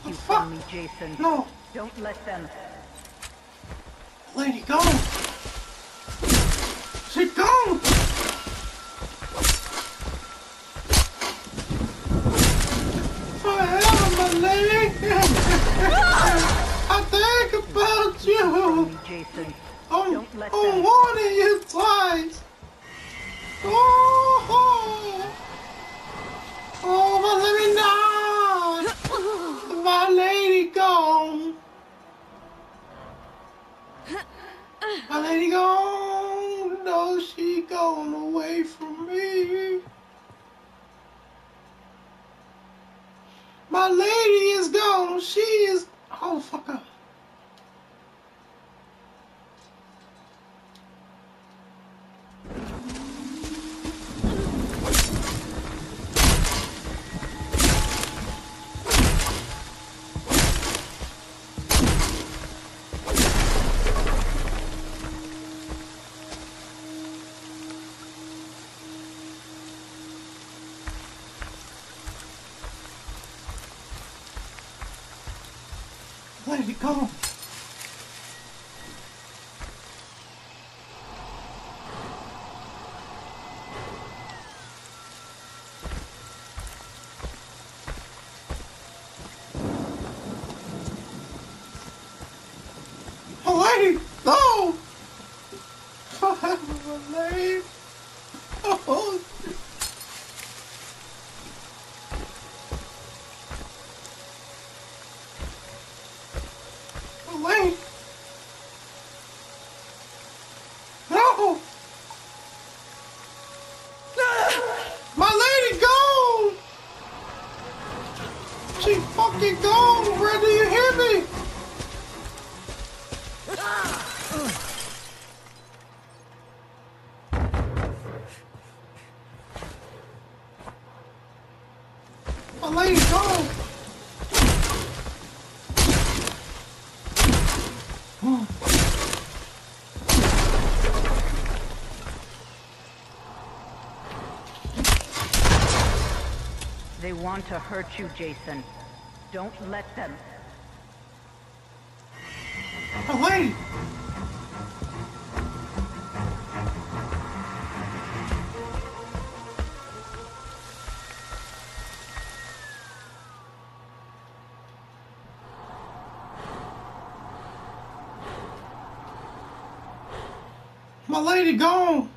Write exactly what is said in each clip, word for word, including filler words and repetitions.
you from me, Jason. No. Don't let them. Lady, go. She gone. Forever, my lady. I think about you. From me, Jason. I'm, Don't let I'm them. warning you twice. Oh, oh, oh, but let me know. My lady gone. My lady gone. No, she gone away from me. My lady is gone. She is. Oh, fuck up. Lady, go. Oh, lady, no. Forever, my lady. Oh. Wait! No! My lady gone! She fucking gone! Where do you hear me? My lady gone! They want to hurt you, Jason. Don't let them. My lady! My lady gone!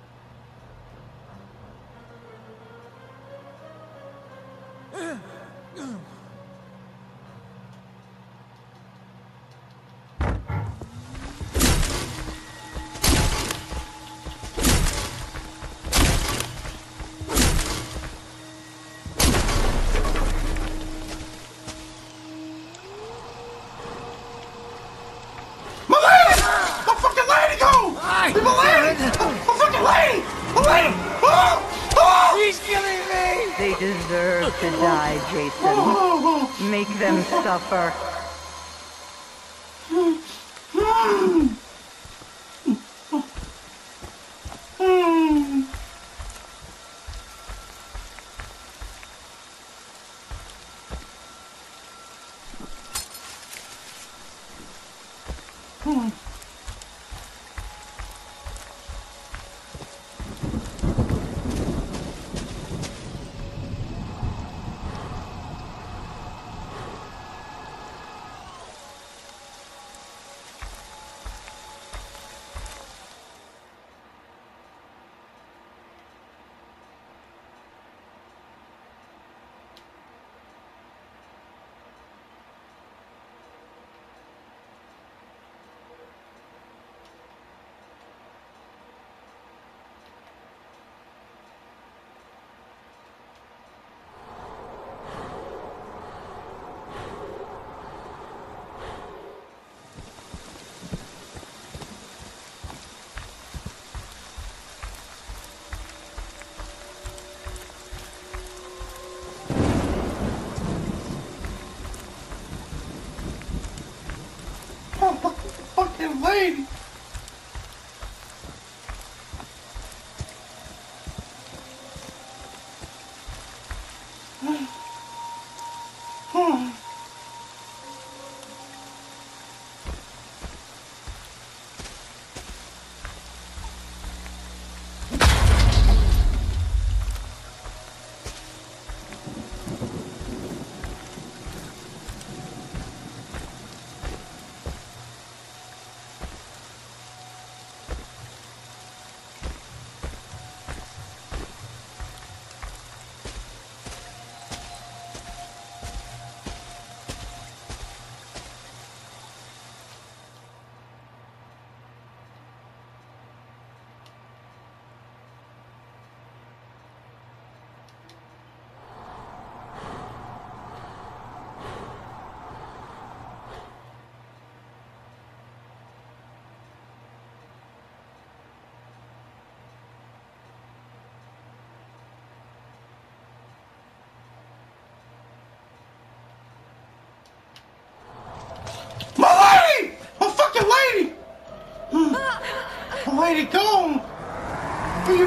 My lady! My fucking lady! My lady! Oh! Oh! He's killing me! They deserve to die, Jason. Oh! Make them suffer. Fucking lady!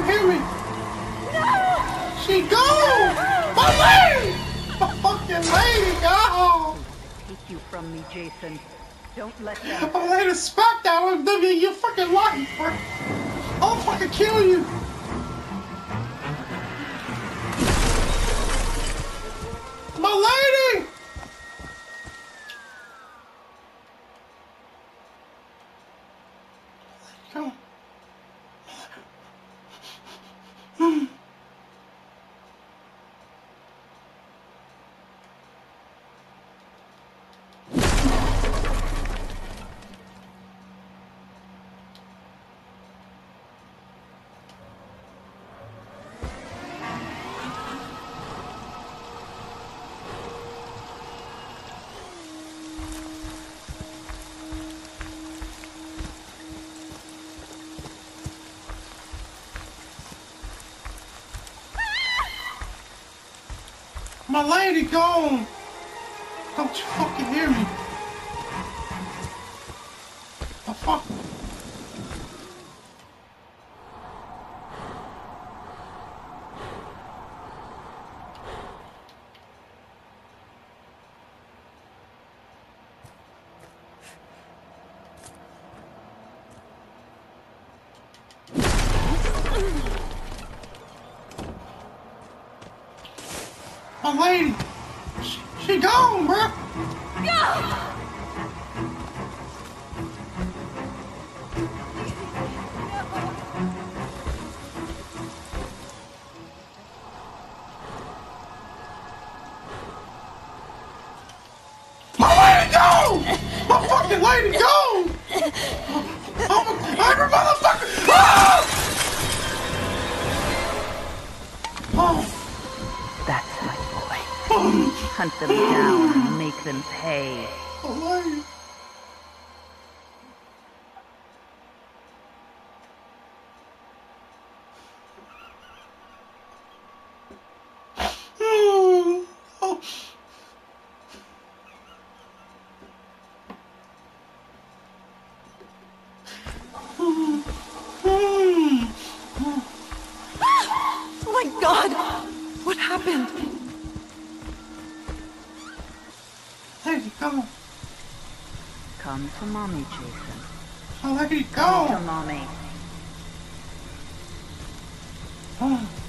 hear me? She gone! My lady! My fucking lady gone! Take you from me, Jason. Don't let them. My lady smacked out of W your fucking life, bro. I'll fucking kill you. My lady! Come on. Hmm. My lady gone! Don't you fucking hear me? The fuck? My lady! She, she gone, bruh! My lady gone! My fucking lady gone! I'm a, I'm a motherfucker! Ah! Oh. That's my boy. Hunt them down and make them pay. My lady. Oh. Oh. Oh my God! What happened? Lady gone. Come to mommy, Jason. My lady Come to gone. mommy. Oh.